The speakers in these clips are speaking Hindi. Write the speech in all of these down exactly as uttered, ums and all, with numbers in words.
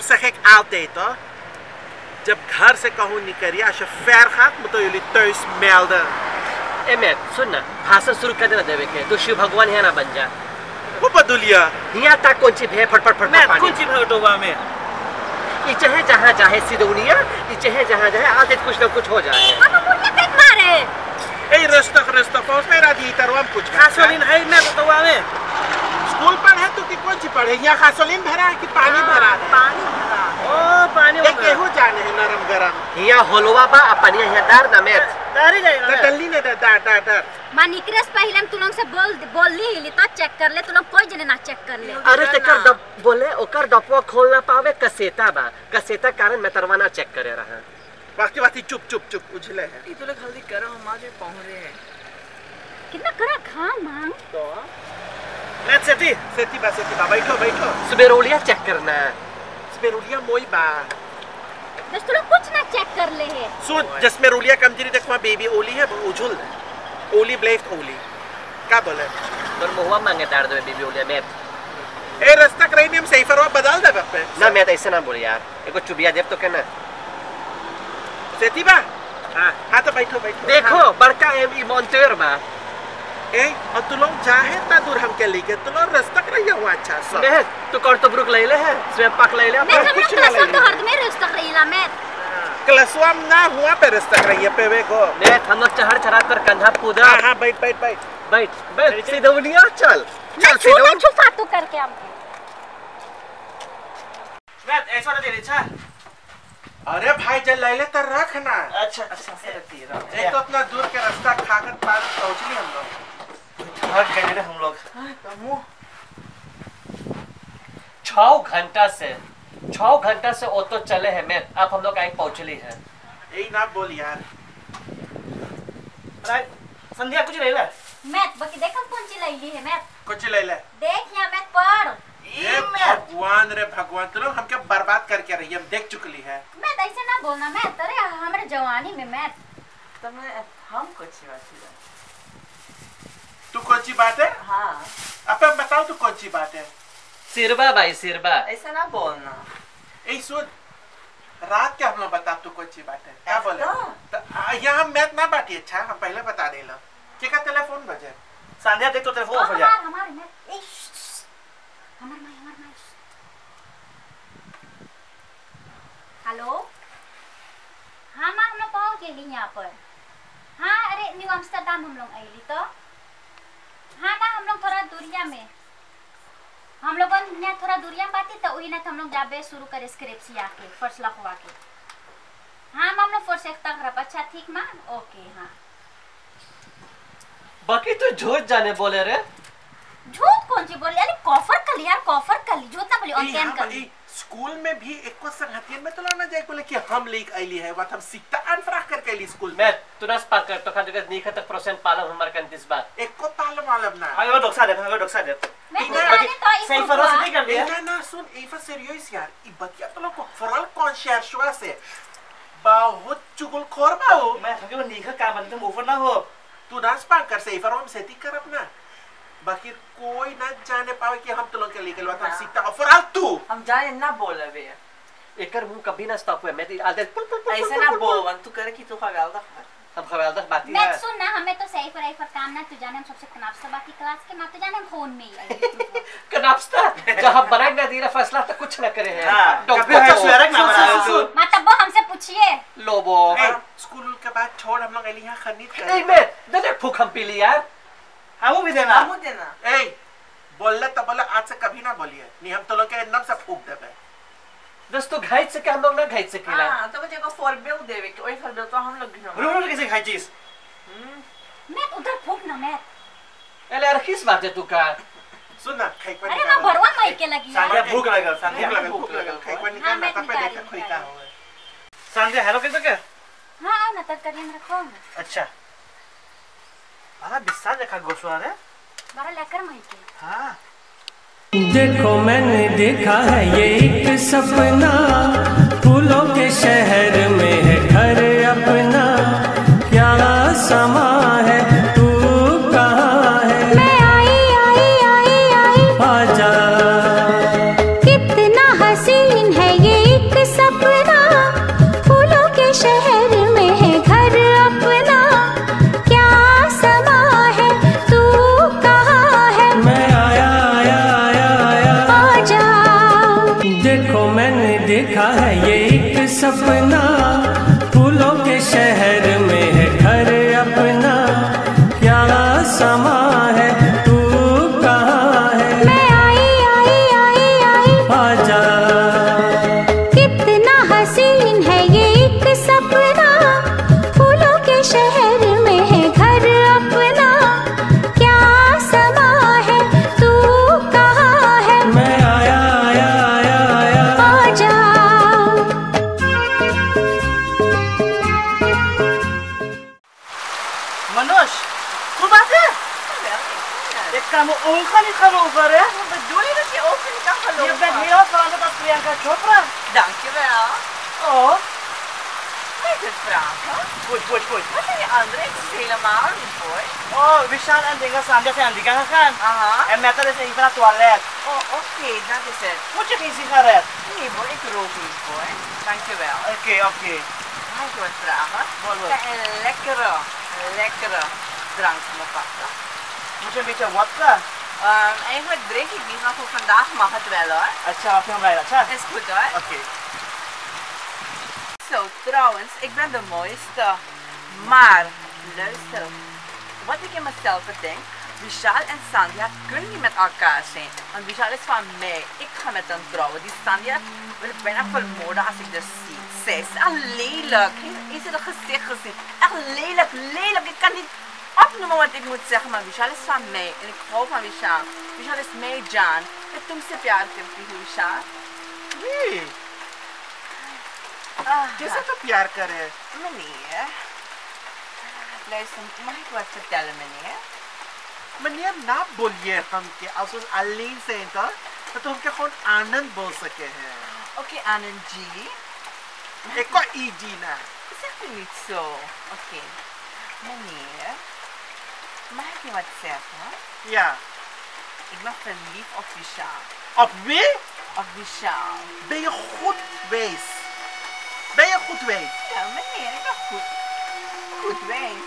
zeg ik altijd hoor. जब घर से कहूँ निकलिए als je ver gaat moeten jullie thuis melden. ए मैं सुन ना भाषण शुरू कर देना देवे के तो शिव भगवान यहाँ ना बन जा। Hoe bedoel je? यहाँ तक कौन सी भे फटफट फटफट मैं पानी कौन सी भटोगा में ये चाहे जहाँ जाए सिदौनिया ये चाहे जहाँ जाए आते कुछ ना कुछ हो जाए। हम मुझे पेट मारे Hé, rustig, rustig. Volgens mij raad je hier terwijl कुछ गासोलीन है मैं भटोगा में स्कूल पर है तो कि कौन सी पढ़े यहाँ गासोलीन भरा है कि पानी भरा है? पानी भरा ओ पानी ये गेहूं जाने है नरम गरम यहाँ होलवा बा अपन यहाँ दार ना मैं दारी जाएगा तो डल्ली ने दार दार दार मां निकरेस पहले तू लोग से बोल बोल ली तो चेक कर ले तू लोग कोई जने ना चेक कर ले अरे ते कर दब बोले ओकर डपवा खोल ना पावे कसेता बा कसेता कारण मैं तरवाना चेक करे रहा बाकी बाकी चुप चुप चुप उछले है ये तो लोग जल्दी करो हम आज पहुंच रहे हैं कितना करा खान मांग तो लेट्स सेटी सेती बा सेती बा बैठो बैठो सुबेरोलिया चेक करना स्पेरुलिया मोई बा बस तू लोग कुछ ना चेक कर ले है सुन जिसमें रुलिया कमजोरी देखो बेबी ओली है उछुल ओली ब्लेफ्ट ओली क्या बोले और मुहुआ मांगे दार दे बीबी ओलिया मैं ए रास्ता कराई ने हम सहीफर वा बदल दे पे ना मैं ऐसे ना बोल यार एको चुबिया देव तो कहना सेती बा हां हां तो बैठो बैठो देखो बड़का एम ई मॉन्टर बा ए और तू लोग चाहे ता दूर हम के लेके तू लोग रास्ता कराई हुआ अच्छा सब मैं तू कर तो ब्रुक ले ले है स्वयं पाक ले ले मैं हम क्लास तो हर में रेस्ट कर रही ला मैं क्लासवा में ना हुआ पे रास्ता कराई पे वे को मैं हम लोग चढ़ चढ़ा कर कंधा कूदा हां हां बैठ बैठ बैठ बैठ बैठ सीधौनिया चल मैं चल छू सीधौ छू फाटू करके हम मैं ऐसा ना दे रही छा अरे भाई जल ले ले तो रखना अच्छा अच्छा से रखती है एक तो इतना दूर के रास्ता खाकर पार पहुंच लिए हम लोग थक गए रे हम लोग छह घंटा से छह घंटा से ऑटो चले हैं मैं अब हम लोग आई पहुंचली है यही ना बोल यार अरे संध्या कुछ नहीं ले मैथ बाकी देखो कौन सी लईली है मैथ कुछ ले ले देख यहां मैथ पढ़ ये भगवान रे भगवान तू लोग हमके बर्बाद करके रही हम देख चुकली है मैथ ऐसे ना बोलना मैथ अरे हमारे जवानी में मैथ तो मैं हम कुछ बात है तू कौन सी बात है हाँ अब बताओ तू कौन सी बात है सिरबा भाई सिरबा ऐसा ना बोलना ए सुन रात के हम लोग बता तू कौन सी बात है क्या बोले ऐसा? तो आ, यहाँ हम मैथ ना बाटी अच्छा हम पहले बता देला के का टेलीफोन बजे संध्या देख तो टेलीफोन ऑफ हो जा हमार हमार मैथ ए हमार माई हमार माई हेलो हाँ माँ हम लोग पहुँच गए यहाँ पर हाँ अरे न्यू एम्स्टर्डम हम लोग आइली तो हाँ ना हम लोग थोड़ा दूरिया में हम लोग ने थोड़ा दूरिया में बाती तो वही ना हम लोग जाबे शुरू करे स्क्रिप्ट सिया के फर्स्ट लखवा के हाँ हम लोग फर्स्ट एक तक रप अच्छा ठीक मां ओके हाँ बाकी तू झूठ जाने बोले रे झूठ कौन सी बोली अरे कॉफर कर यार कॉफर कर ली झूठ ना बोली ऑन कैन कर ली स्कूल में भी एक को संगतियन में तो ना जाए बोले कि हम लेक आईली है बात हम सीखता अनफ्राह कर के स्कूल मैं तू ना स्पार्क कर तो खान जगह नहीं खतक परसेंट पालम हमार कंटिस बात एक को पाल मालूम ना आगे डॉक्टर दे आगे डॉक्टर दे मैं इधर जाने तो इस सही फरोस नहीं कर दिया ना ना सुन एफा सीरियस यार ई बतिया तो लोग फरल कॉन्शियसवा से बहुत चुगलखोर बाओ मैं थके वो नीखा का बनते मुफर ना हो तू डांस पार कर से एफा हम सेटिंग कर अपना बाकी कोई ना जाने पावे कि हम तो लोग के लेके बात हम सीखता और फरल तू हम जाने ना बोले बे एकर मुंह कभी ना स्टॉप हुए मैं आदे ऐसे ना बोल वन तू करे कि तू खगाल दा हम खबर तक बात मैं है सुन ना हमें तो सही पर पर काम ना तू जाने हम सबसे खराब से बाकी क्लास के माते जाने हम फोन में ही आई कनापस्ता जहां बनाई ना दिया फैसला तो कुछ ना करे हैं हां कभी अच्छा सुरक ना बना तू मतलब हमसे पूछिए लोबो स्कूल के बाद छोड़ हम लोग एली यहां खरीद नहीं मैं दे भूख हम पी ली यार हम भी देना हम देना ए बोलले तो बोला आज से कभी ना बोलिए नहीं हम तो लोग के एकदम से फूक देबे दोस्तों घाइट से क्या हम लोग ना घाइट से किला हां तो मुझे को फॉर बिल देवे कि ओई फॉर बिल तो हम लोग भी रुक रुक कैसे खाई चीज मैं उधर फूक ना मैं एले यार किस बात है तू का सुन ना खाई पर अरे मैं भरवा माई के लगी संध्या भूख लगा संध्या भूख लगा भूख लगा खाई पर निकाल ना तब देख खोई का हो संध्या हेलो कैसे क्या हां आओ ना तक करिए रखो अच्छा अरे बिस्सा देखा गोसवा रे बारा लेकर माई के हां देखो मैंने देखा है ये एक सपना फूलों के शहर में है घर अपना क्या समा है तू कहाँ है मैं आई आई आई आई आजा कितना हसीन है ये सपना, फूलों के शहर में है घर अपना, क्या समा है तू कहाँ है? मैं आई आई आई आई आजा, कितना हसीन है ये एक सपना, फूलों के शहर में है घर अपना, क्या समा है तू कहाँ है? मैं आया आया आया आया। आजा। Manoj, hoe was het? Ik kan mijn ogen niet geloven, hè? Wat bedoel je dat je ogen niet kan geloven? Je bent heel veranderd als Priyanka Chopra. Dankjewel. Oh, Mag ik het vragen? goed, goed, goed. Wat zijn die anderen? Ik zie helemaal niet hoor. Oh, Vishal en Dinga Sandhya zijn aan die kant gegaan. Aha. En Meta is even naar het toilet. Oh, oké, dat is het. Moet je geen sigaret? Nee hoor, ik rook niet hoor. Dankjewel. Oké, oké. Mag ik je wat vragen? Wat, wat? Kan een lekkere, lekkere drank voor me pakken? Moet je een beetje vodka? Um, eigenlijk drink ik niet, maar voor vandaag mag het wel hoor. Acha, op je rijden, acha. Is goed hoor. Oké. Zo, trouwens, ik ben de mooiste. Maar, luister. Wat ik in mezelf bedenk, Vishal en Sandhya kunnen niet met elkaar zijn. Want Vishal is van mij. Ik ga met hem trouwen. Die Sandhya wil ik bijna vermoorden als ik dus zie. Zij is echt lelijk. Is het gezicht gezien? Echt lelijk, lelijk. Ik kan niet opnoemen wat ik moet zeggen, maar Vishal is van mij. En ik hou van Vishal. Vishal is mijn Jan. En toen ze प्यार करती हूँ Vishal. Wie? Ah, Kiesa ka pyar ka rin? meneer. Luister, mag ik wat vertellen, meneer? Meneer, na bolyer हम के als ons alleen zijn toch? Dat हम के gewoon आनंद बोल सके हैं. Oké, Anand G. Ik kan E G na. Zegt u niet zo. Oké. Meneer, mag ik je wat zeggen? Ja. Ik ben verliefd op Vishal. Op wie? Op Vishal. Ben je goed wees? Ben je goed wees? Ja, meneer, ik ben goed. Goed wees.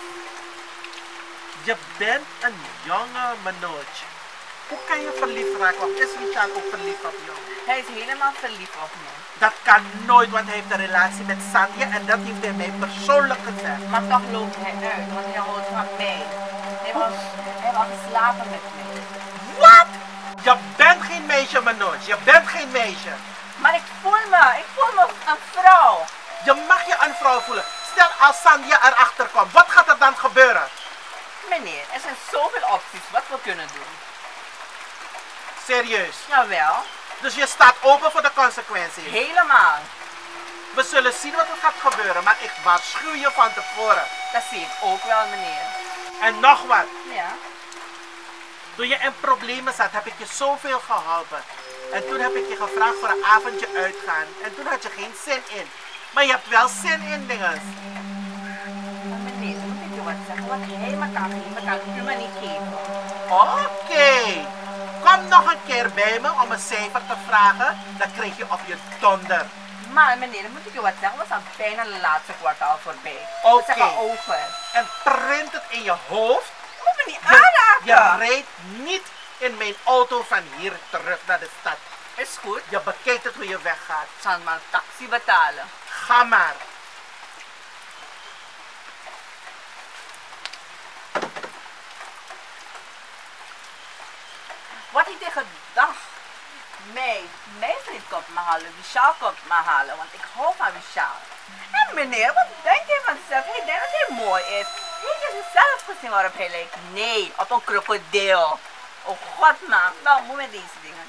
Je bent een jonge Manoj. Hoe kan je verliefd raken? Want is Vishal ook verliefd op jou? Hij is helemaal verliefd op me. Dat kan nooit, want hij heeft een relatie met Sandhya en dat heeft hij mij persoonlijk gezegd. Maar toch loopt hij uit, want hij houdt van mij. Hij wil, hij wil slapen met mij. Wat? Je bent geen meisje, Manoj. Je bent geen meisje. Maar ik voel me, ik voel me een vrouw. Je mag je een vrouw voelen. Stel als Sandhya erachter komt, wat gaat er dan gebeuren? Meneer, er zijn zoveel opties wat we kunnen doen. Serieus. Jawel, Dus je staat open voor de consequenties. helemaal. We zullen zien wat er gaat gebeuren, maar ik waarschuw je van tevoren. Dat zie ik ook wel, meneer. En nog wat. Ja. Toen je in problemen zat, heb ik je zoveel geholpen. En toen heb ik je gevraagd voor een avondje uitgaan. En toen had je geen zin in. Maar je hebt wel zin in dingen. Maar meneer, dan moet ik je wat zeggen. Wat hij me kan geven, kan u me niet geven. Oké. Kom nog een keer bij me om een cijfer te vragen. Dan krijg je op je donder. Maar meneer, dan moet ik je wat zeggen. We zijn bijna de laatste kwartaal voorbij. Oké. We zeggen over. En print het in je hoofd. Je moet me niet Je aanraken. rijdt niet in mijn auto van hier terug naar de stad. Is goed. Je bekijkt het hoe je weggaat. Ik zal maar een taxi betalen. Ga maar. Wat ik tegen dag. Mij, mijn vriend komt me halen. Vishal komt me halen. Want ik hou van Vishal. En meneer, wat denkt hij van zichzelf? Hij denkt dat hij mooi is. Hij heeft zelf gezien waarop hij lijkt. Nee, op een krokodil. Oh god man. Nou, moet met deze dingen.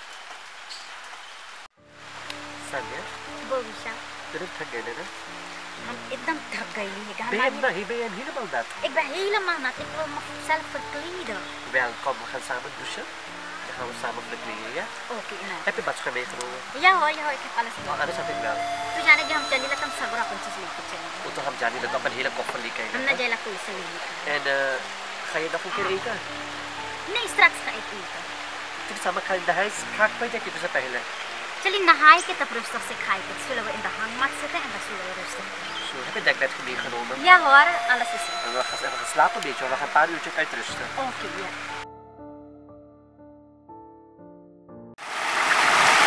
Sandhya, बोल विशाल, terug thak gaya na. हम एकदम थक गए हैं Ben je nog, ben je helemaal nat? Ik ben helemaal nat. Ik wil mezelf verkleden. Welkom, we gaan samen douchen. Dan gaan we samen verkleden, ja? Okay ना Heb je badje meegenomen? या हो या हो एक alles Oh, में alles heb ik wel. तो जाने जो हम चली ला हम सगरा अपन चीज लेके चलेंगे O, toch gaan Johnny dat op een hele koffer हम liggen. ना जाएला कोई से लेने का En uh, ga je nog een keer eten? नहीं straks ga ik eten Sige, sama ka in the house. Kak pa dyan kita sa pahila. चलिए नहाए के तब rustig से खाए के zullen we in de hangmat zitten en dan zullen we rustig So, heb je dekbed meegenomen? ja hoor alles is er En we gaan even geslapen een beetje, want we gaan een paar uurtjes uitrusten. oké ja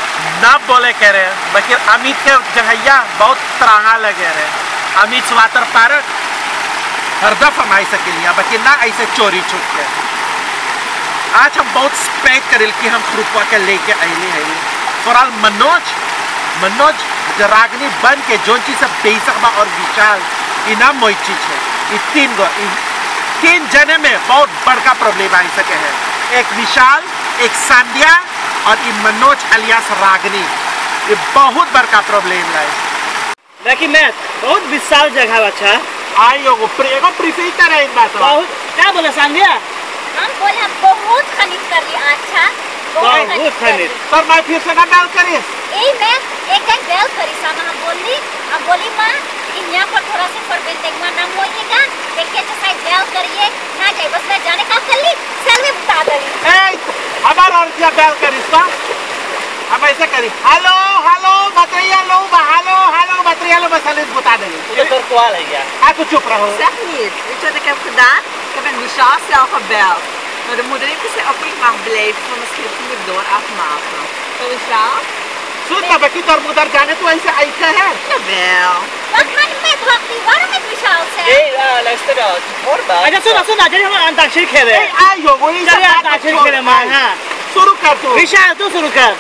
ना बोले कह रहे बाकी अमित के जगह बहुत तराहा लगे रहे अमित स्वातर पार्क हर दफा हम ऐसा के लिए बाकी ना ऐसे चोरी छुप के आज हम बहुत स्पेक्ट करें कि हम ग्रुपवा के लेके आइले हैं फॉरल मनोज मनोज रागनी बन के जोन चीज सब बेसक बा और विशाल इना मोई चीज है ये तीन गो तीन जने में बहुत बड़का प्रॉब्लम आ सके है एक विशाल एक संध्या और ये मनोज अलियास रागनी ये बहुत बड़का प्रॉब्लम है लेकिन मैं बहुत विशाल जगह अच्छा आयो वो प्रेगो प्रिफेक्टर है इन बातों बहुत क्या बोला संध्या हम बोले बहुत खनित कर लिया अच्छा बहुत खनित पर मैं फिर से ना डाल करी ए मैं एक टाइम बेल करी सामा हम बोली अब बोली मां यहाँ पर थोड़ा सा फॉरबिन देखना ना होइएगा देखिए तो साइड बेल करिए ना जाए बस मैं जाने का कर ली सेल में बता दली ए हमारा और क्या बेल करी सा हम ऐसे करी हेलो हेलो बतरिया लो हेलो हेलो बतरिया लो बस साले बता देंगे उधर तो कॉल है यार आ तू चुप रहो Zeg niet. Weet je wat ik heb gedaan? Ik heb een Michel zelf gebeld. Maar de moeder heeft gezegd, oké, ik mag blijven voor mijn scriptuur door afmaken. Zo Michel? सुन ना बाकी तोर मुदर जाने तू ऐसे ऐसे है Jawel. wat man met wat die waarom met Michel ए से luister nou hoor maar अच्छा सुनो सुनो चलिए हम अंताक्षरी खेले ए आयो वो इसे चलिए अंताक्षरी खेले मां हाँ शुरू कर तू विशाल तू शुरू कर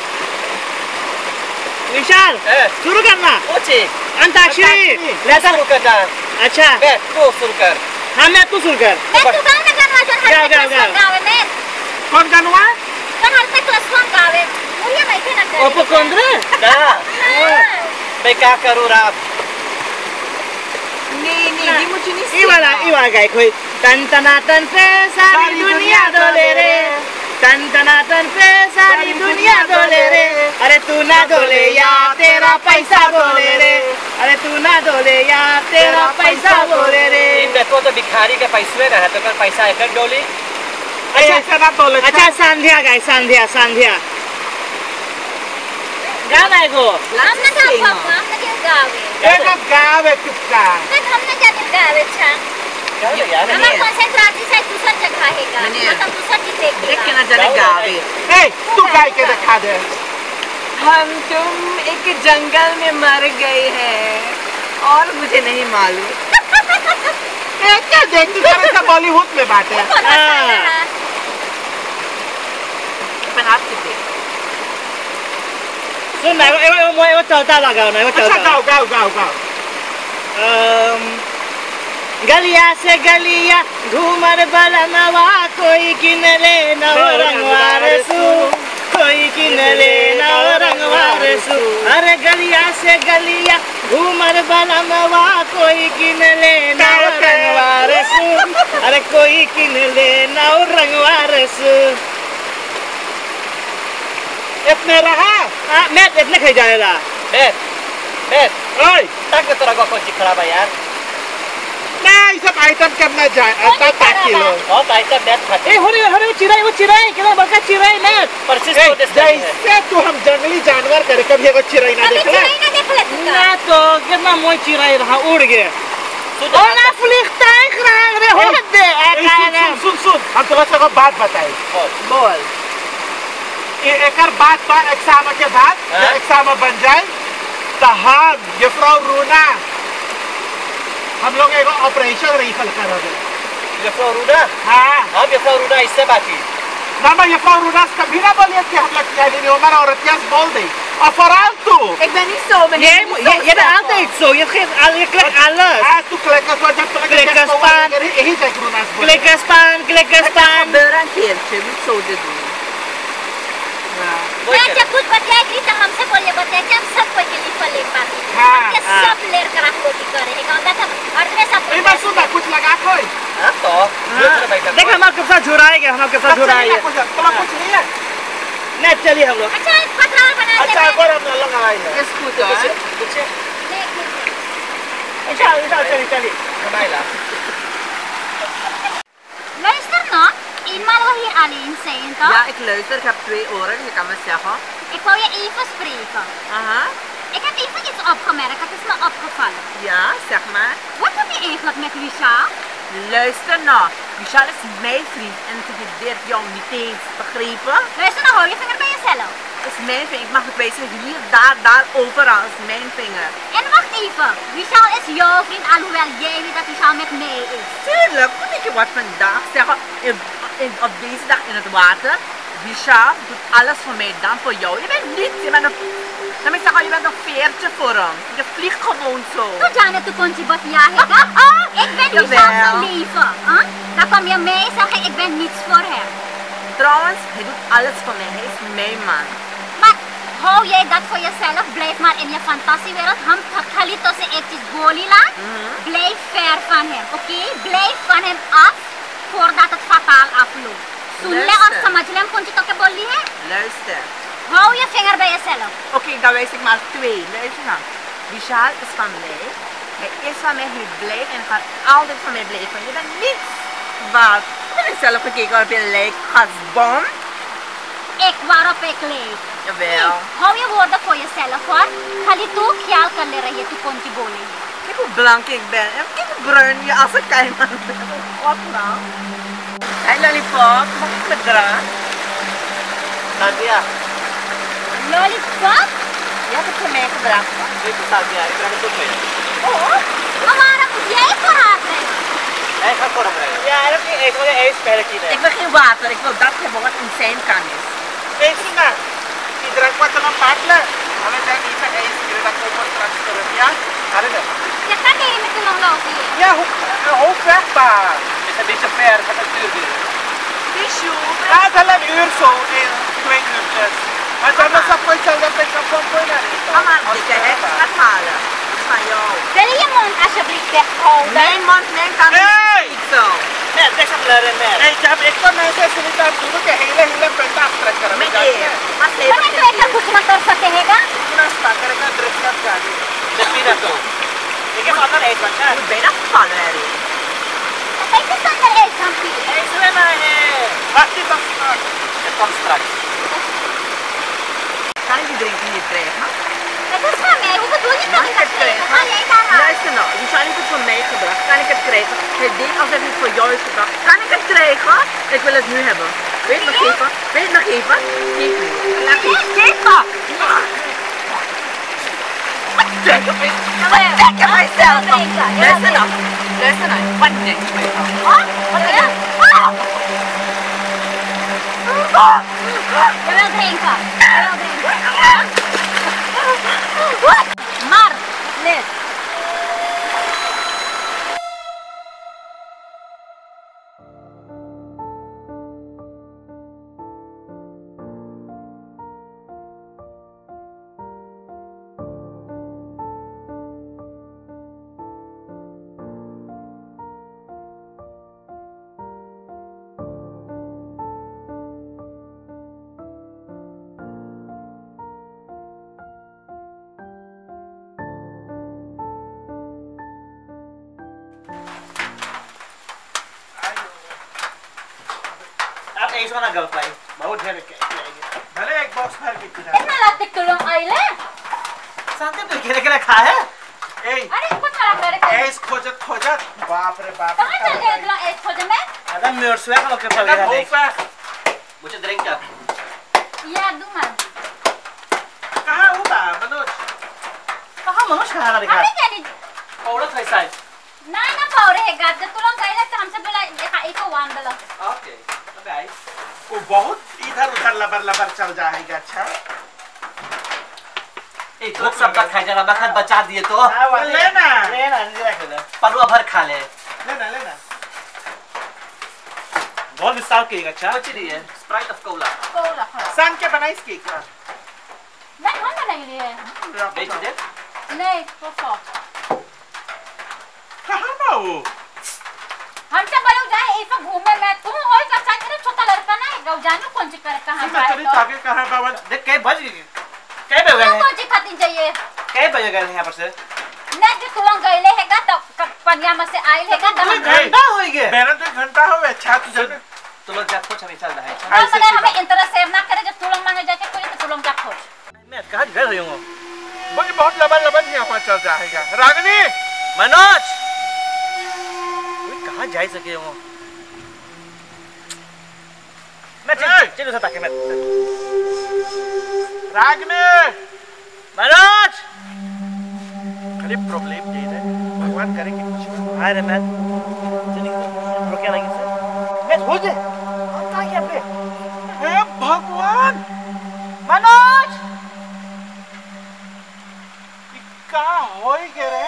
विशाल ए शुरू करना ओचे अंताक्षरी लेता शुरू कर जा अच्छा मैं तू शुरू कर हाँ मैं तू शुरू कर मैं तू गाना गाना जो गाओ, हर गाओ, क्लास गाओ। गावे मैं कौन गानुआ कौन हर क्लास वन गावे मुझे नहीं थे ना करे उपकोंद्र ना मैं क्या करूँ रात Nee, nee, die moet je niet ये वाला ये वाला गाय कोई तन तना तन पे सारी दुनिया डोले रे तन तना तन पे सारी दुनिया डोले रे अरे तू ना डोले या तेरा पैसा बोले रे अरे तू ना डोले या तेरा पैसा बोले रे इन देखो तो भिखारी के पैसे ना है तो कर पैसा एक डोली अच्छा ऐसा ना बोले अच्छा संध्या गाय संध्या संध्या गाना है को हम ना गावे हम ना क्या गावे एक गावे चुपका मैं हम ना क्या गावे अच्छा क्या यार हमारा कंसंट्रेशन से दूसरा जगह है का नहीं। मतलब दूसरा चीज देख Trek je लेगा naar Janet Gawe. ए तू गाय के दिखा दे हम तुम एक जंगल में मर गए हैं और मुझे नहीं मालूम. ए क्या देखती करे सब बॉलीवुड में बात है Ik ben hartstikke. सुन ना वो वो वो वो चलता लगाओ ना वो अच्छा चलता गाओ गाओ गाओ गाओ अम, गलिया से गलिया घूमर बलनवा कोई किनले नव रंगवार सू कोई किनले नव रंगवार सू अरे गलिया से गलिया घूमर बलनवा कोई किनले नव रंगवार सू अरे कोई किनले नव रंगवार सू इतने रहा हाँ मैं इतने खाई जाएगा बैठ बैठ ओए तक तो तेरा कौन सी खराब है यार नहीं सब आइटम करना जाए आता ताकि लो और आइटम बैठ खाते ए हो रे हो रे वो चिराई वो चिराई कितना बड़का चिराई ना परसिस ए, तो देते हैं जैसे तू हम जंगली जानवर करे कभी एगो चिड़ै ना अभी देखला चिड़ै ना देख ले तू ना तो कितना मोई चिराई रहा उड़ गया सुन और ना फ्लिक्टाइक रहा रे हो दे ए, सुन सुन सुन सुन हम तोरा से एगो बात बताई Bol. ए एकर बात पर एग्जाम के बाद हाँ? जब एग्जाम बन जाए तो हम ये फ्रॉ रूना हम लोग एगो ऑपरेशन राइफल करोगे ये फ्लोरूना हाँ हम ये फ्लोरूना इससे बाकी ना मैं ये फ्रॉ रूना कभी ना बोलिए कि हम लोग क्या नहीं हमारा औरत क्या बोल दे और फॉरल तू Ik ben niet zo, ben ये ik niet ये zo ये तो simpel. altijd zo je geeft al je klikt alles आज तू क्लिक कर जब तक Klikken span. यही देख रूना बोल klikken span klikken Het kan span gebeuren een keertje, niet zo te doen. वही मैं कर जब कुछ बताएगी तो हमसे बोलिए बताए कि हम सब कोई के लिए फले पाते हाँ, हम के हाँ। सब लेर कर आपको की करेगा और देखो और में सब ए मैं सुन कुछ लगा कोई हाँ तो देख हमारे के साथ झुराएगा हमारे के साथ झुराएगा कुछ तुम्हारा कुछ नहीं है नहीं चलिए हम लोग अच्छा एक पत्रार बना दे अच्छा एक और हम लोग लगाए हैं Is goed hoor. अच्छा अच्छा चलिए चलिए Kamaila. Luister nou, eenmaal wil hier alleen zijn toch? Ja, ik luister, ik heb twee oren, je kan me zeggen. Ik wou je even spreken. Aha. Ik heb even iets opgemerkt, het is me opgevallen. Ja, zeg maar. Wat heb je eigenlijk met Richard? Luister nou, Michel is mijn vriend en intimideert jou niet eens, begrepen? Luister nou, hou je vinger bij jezelf. is mijn vinger. Ik mag het wijzen hier, daar, daar, overal is mijn vinger. En wacht even, Vishal is jouw vriend, alhoewel jij weet dat Vishal met mij is. Tuurlijk, weet je wat vandaag zeggen, in, in, op deze dag in het water, Vishal doet alles voor mij dan voor jou. Je bent niets, je bent een, dan moet ik zeggen, je bent een veertje voor hem. Je vliegt gewoon zo. Toen Janet toen kon je wat ja ik ben Vishal zijn leven. Huh? Dan kom je mij zeggen, ik ben niets voor hem. Trouwens, hij doet alles voor mij, hij is mijn man. Maar hou jij dat voor jezelf, blijf maar in je fantasiewereld. Ham Khalid se etjes bolila. Blijf ver van hem, oké? Okay? Blijf van hem af voordat het fataal afloopt. Sunle of samajlem kon je toch bolli hè? Luister. Hou je vinger bij jezelf. Oké, okay, dan wijs ik maar twee. Luister nou. Vishal is van mij. Hij is van mij, hij blijft en gaat altijd van mij blijven. Je bent niets waard. Heb je zelf gekeken waarop je lijkt, gasbom? Ik waarop ik leef. Jawel. Nee, hou je woorden voor jezelf hoor. Khalid toe, kjal kan leren je toe kon je bolli. Kijk hoe blank ik ben en kijk hoe bruin je als een keiman bent. Wat nou? Hey lollipop, mag ik me draaien? Nadia, Lollipop? Je hebt het voor mij gebracht. dit is Nadia, ik breng het ook mee. Oh, maar waarom moet jij voor haar brengen? Hij gaat voor hem brengen. Ja, dat is ik wil een ijsperkje. Ik wil geen water, ik wil dat hebben wat in zijn kan is. Eens na. Iedereen wat er nog pakken. Alle zijn niet van eens. Iedereen dat komen straks terug. Ja? Alle dan. Je kan niet met de long lopen hier. Ja, hoe, hoe ver maar. Het is een beetje ver, het gaat een uur duren. Tissue. Ja, het is al een uur zo. In twee uurtjes. Maar dan is dat ooit zelf dat ik kan van voor naar eten. Mama, dikke heks gaat halen. Dat is van jou. Wil je je mond alsjeblieft weghouden? Mijn mond, mijn kan Hey! niet zo. Met, dat is een blurren met. Nee, ik heb ik kan mensen als je niet aan doen, ik hele hele punt aftrekken. Met eer. Maar ze Wanneer krijg je goed naar torsa te hebben? Toen is het ik kan druk dat gaan. De pina zo. Ik heb ander ijs van Je moet bijna vallen, Harry. Kijk eens aan de ijskampie. Hé, zwemmen, hé. Wacht even. Het komt straks. Kan ik die drinken hier krijgen? Het is van mij, hoe bedoel je dat Kan ik ik dat het krijgen? krijgen? Ga jij daar aan? Luister nou, die zal niet het voor mij gebracht. Kan ik het krijgen? Hij deed alsof hij het voor jou is gebracht. Kan ik het krijgen? Ik wil het nu hebben. Weet nog even? Weet nog even? Geef me. Laat me. Geef me! Wat denk je van jezelf? Wat denk je van jezelf? Luister nou. Luister nou. Wat denk je van jezelf? Wat denk je? Je wil drinken. Je wil drinken. Maar, Liz. आप ऐसा ना कर पाए बहुत ढेर के भले एक बॉक्स भर के खिला Ito na latik tulong aile. सांते तो खेले खेले खा है ए Ano yung kutsara ka rin? ऐस खोजत खोजत बाप रे बाप Kaya dyan kayo tulong es ko dyan, eh? adam मेरे से kalau के Alam, पवेरा हो देख pa मुझे ड्रिंक क्या? Iya, duman. कहाँ हो बा मनोज कहाँ मनुष्य खाना दिखा Ano yan? औरत है शायद. Na na paure है गात tulong kayo lang हमसे बोला देखा एको वन दलो. ओके. बाय. वो बहुत इधर उधर लबर लबर चल जाएगा अच्छा ए तो सब बात खा जाना मखन बचा दिए तो लेना लेना नहीं रख ले पनुआ भर खा ले. लेना लेना बहुत विस्तार करेगा अच्छा कुछ नहीं है. Sprite of cola. Cola ka. सान के बनाई इसकी क्या Na ano na yun eh? बेच दे. नहीं, कोको. कहाँ बा वो हमसे बोलो जाए एक घूमे में तुम और का साथ में छोटा लड़का ना है गाँव जानू कौन सी करे कहाँ मैं जाए तेरी तो ताके कहाँ बा वन देख कई बज गए कई बज तुम गए कौन सी खाती चाहिए कई बज गए यहाँ पर से नहीं जो तुम गए हैगा तो पनिया में से आइल हैगा तो हम घंटा हो गया मेरा तो घंटा हो अच्छा तुझे तो लोग जा कुछ हमें चल रहा है. ऐसे अगर की हमें इंटरेस्ट सेव ना करे जो तुम मांगे जाके कोई तो तुम क्या खोज मैं कहाँ घर रही हूँ मुझे बहुत लबर लबर यहाँ पर चल जाएगा रागनी मनोज कहाँ जा सके हूँ मैं चल चलो सता के मैं रागनी मनोज खाली प्रॉब्लम दे रहे भगवान करे कि कुछ हाय रे मैं चलिए रुके लगे से मैं हो जाए आता क्या पे हे भगवान मनोज का होई गे रे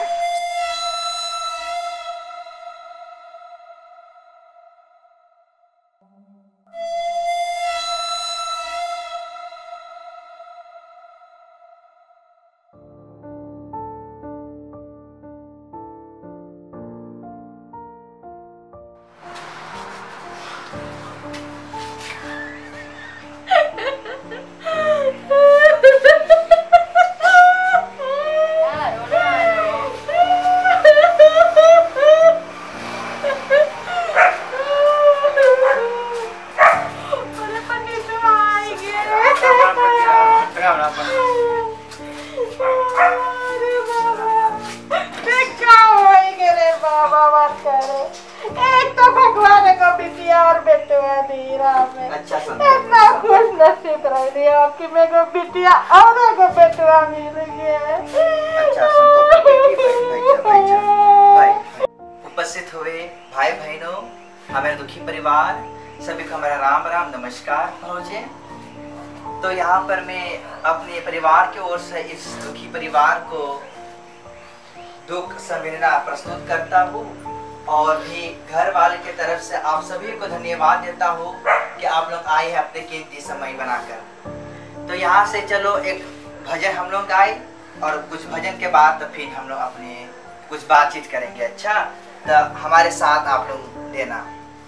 आपकी मेरे को बिटिया और को बेटवा मिल गया। अच्छा संतोष बेटी भाई भाई भाई उपस्थित हुए भाई बहनों हमारे दुखी परिवार सभी को हमारा राम राम नमस्कार पहुँचे। तो यहाँ पर मैं अपने परिवार की ओर से इस दुखी परिवार को दुख संवेदना प्रस्तुत करता हूँ और भी घर वाले की तरफ से आप सभी को धन्यवाद देता हूँ कि आप लोग आए हैं अपने कीमती समय बनाकर। तो यहाँ से चलो एक भजन हम लोग गाए और कुछ भजन के बाद तो फिर हम लोग अपने कुछ बातचीत करेंगे। अच्छा तो हमारे साथ आप लोग देना।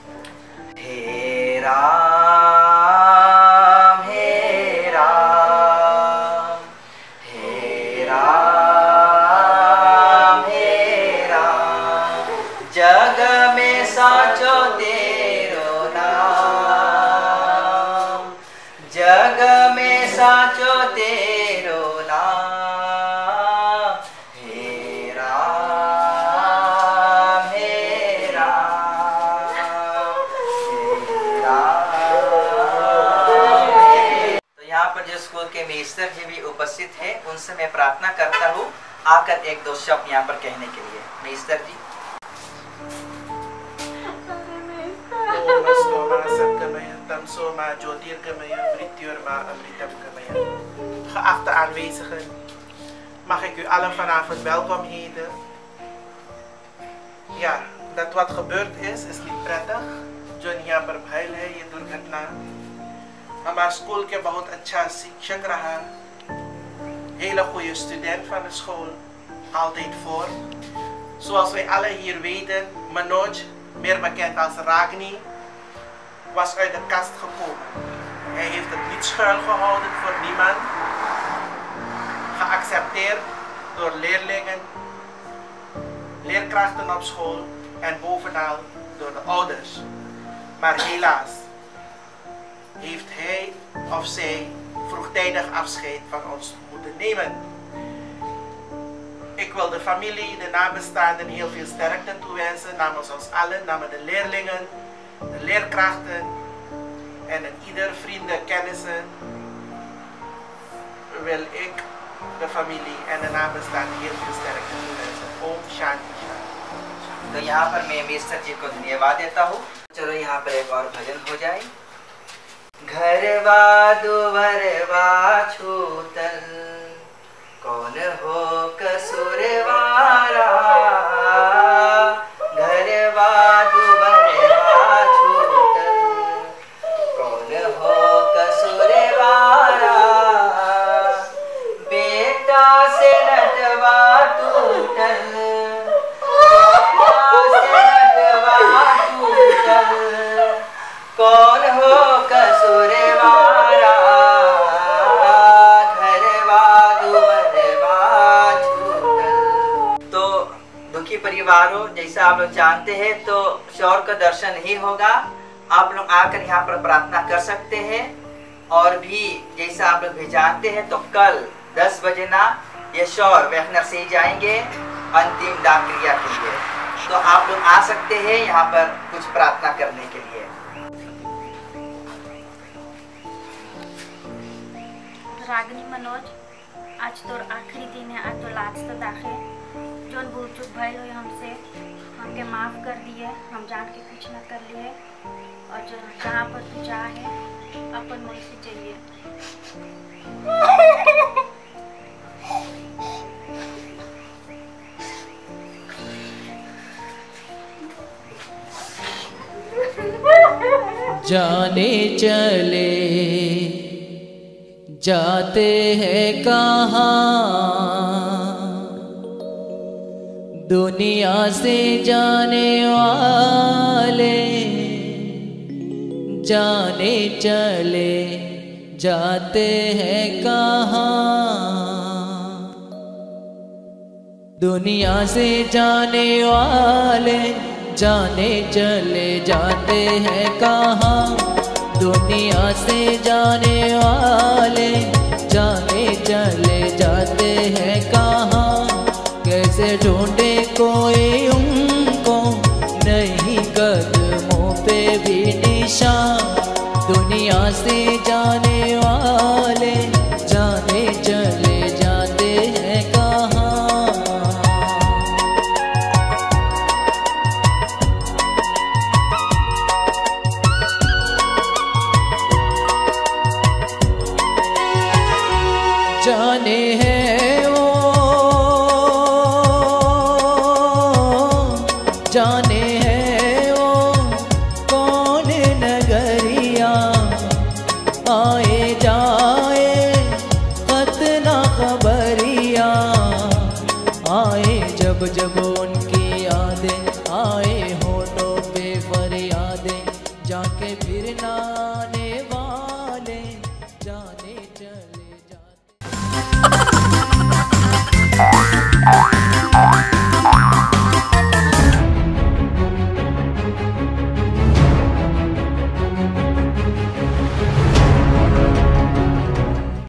हे राम हे राम हे राम हे राम जग में साचो तेरो नाम जग में साचो तेरो नाम हे राम हे राम हे राम। तो यहाँ पर जो स्कूल के मेस्टर जी भी उपस्थित हैं उनसे मैं प्रार्थना करता हूँ आकर एक दो शब्द यहाँ पर कहने के लिए। मेस्टर जी। Soma Jyotirgamaya Mrityurma Amritamgamaya. Geachte aanwezigen, mag ik u allen vanavond welkom heten. Ja, dat wat gebeurd is, is niet prettig. जो यहाँ पर भयल है ये दुर्घटना। हमारे स्कूल के बहुत अच्छा शिक्षक रहा, hele goede student van de school, altijd voor. Zoals wij alle hier weten, Manoj, meer bekend als Ragni, was uit de kast gekomen. Hij heeft het niet schuil gehouden voor niemand, geaccepteerd door leerlingen, leerkrachten op school en bovenal door de ouders. Maar helaas heeft hij of zij vroegtijdig afscheid van ons moeten nemen. Ik wil de familie, de nabestaanden heel veel sterkte toewensen namens ons allen, namens de leerlingen, de leerkrachten en in ieder vrienden, kennissen wil ik de familie en de nabestaanden heel veel sterkte toewensen. Om Shanti Shanti। तो यहाँ पर मैं मेस्टर जी को धन्यवाद देता हूँ। चलो यहाँ पर एक और भजन हो जाए। घरवा दुवरवा छूतल कौन हो कसूरवारा घरवा दुवरवा छूतल कौन हो कसूरवारा बेटा से नटवा टूटल कौन हो कसूरवारा घरवा दुवरवा छूटल। तो दुखी परिवारों, जैसा आप लोग जानते हैं तो शौर का दर्शन नहीं होगा। आप लोग आकर यहाँ पर प्रार्थना कर सकते हैं और भी जैसा आप लोग भी जानते हैं तो कल दस बजे ना ये शौर वैखनर से जाएंगे अंतिम दान क्रिया के लिए। तो आप लोग आ सकते हैं यहाँ पर कुछ प्रार्थना करने के लिए। रागिनी मन मनोज, आज तोर आखिरी दिन है, आज तो लास्ट दाखे जोन भूल चूक भइल हो हमसे, हमके माफ कर दिए, हम जान के कुछ न कर लिए। और जो जहाँ पर तू जा है अपन मन से चाहिए। जाने चले जाते हैं कहाँ, दुनिया से जाने वाले, जाने चले जाते हैं कहाँ, दुनिया से जाने वाले जाने चले जाते हैं कहाँ, दुनिया से जाने वाले जाने चले जाते हैं कहाँ। कैसे ढूंढे कोई उनको, नहीं कदमों पे भी निशान, दुनिया से जाने वाले जाने चले जाते हैं कहाँ। जाने हैं वो, जाने हैं वो कौन नगरिया, आए जाए खत ना खबरिया, आए जब जब